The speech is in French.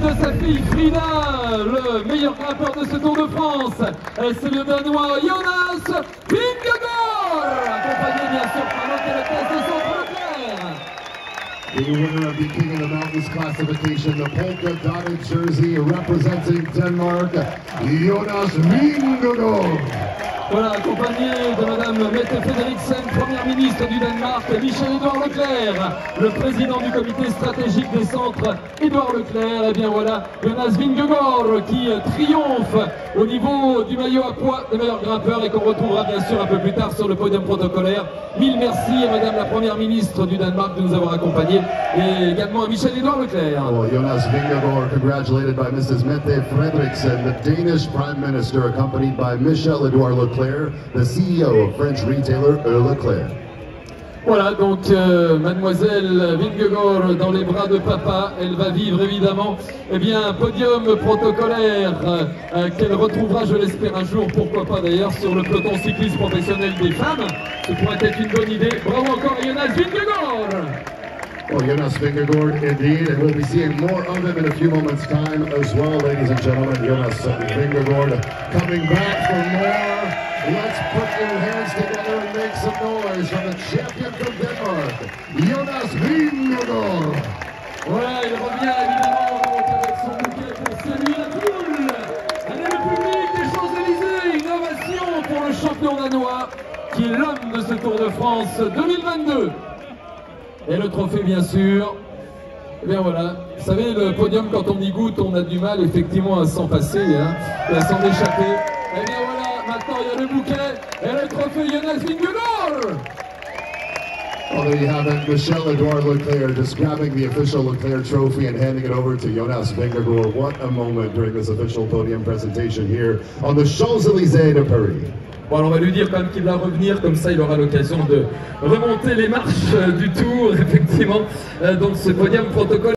sa fille Frida, le meilleur grimpeur de ce Tour de France. C'est le Danois Jonas Vingegaard, accompagné bien sûr par l'hôtel de Centre Leclerc. The winner of the King of the Mountains classification, the polka dotted jersey representing Denmark, Jonas Vingegaard. Voilà, accompagné de Madame Mette Frederiksen, première ministre du Danemark, Michel-Édouard Leclerc, le président du comité stratégique des centres, Édouard Leclerc. Et bien voilà, Jonas Vingegaard qui triomphe au niveau du maillot à poids des meilleurs grimpeurs et qu'on retrouvera bien sûr un peu plus tard sur le podium protocolaire. Mille merci à Madame la première ministre du Danemark de nous avoir accompagnés et également à Michel-Édouard Leclerc. Well, Jonas Vingegaard congratulated by Mrs. Mette Frederiksen, the Danish Prime Minister, accompanied by Michel-Édouard Leclerc, the CEO of French retailer Leclerc. Voilà, donc Mademoiselle Vingegaard dans les bras de papa, elle va vivre évidemment un podium protocolaire qu'elle retrouvera, je l'espère, un jour, pourquoi pas d'ailleurs, sur le peloton cycliste professionnel des femmes. Ce pourrait être une bonne idée. Bravo encore à Jonas Vingegaard. Well, Jonas Vingegaard indeed, and we'll be seeing more of him in a few moments' time as well, ladies and gentlemen. Jonas Vingegaard coming back for more. Let's put your hands together and make some noise for the champion from Denmark, Jonas Vingegaard. Voilà, il revient évidemment avec son bouquet pour saluer la foule. Allez, le public des Champs-Élysées, une ovation pour le champion danois qui est l'homme de ce Tour de France 2022. Et le trophée, bien sûr. Et bien voilà, vous savez, le podium, quand on y goûte, on a du mal effectivement à s'en passer, et à s'en échapper. Et bien voilà, maintenant il y a le bouquet et le trophée Jonas Vingegaard. Well, there you have it, Michel-Édouard Leclerc just grabbing the official Leclerc trophy and handing it over to Jonas Vingegaard. What a moment during this official podium presentation here on the Champs-Élysées de Paris. Bon, alors on va lui dire quand même qu'il va revenir, comme ça il aura l'occasion de remonter les marches du Tour, effectivement, donc ce podium protocole.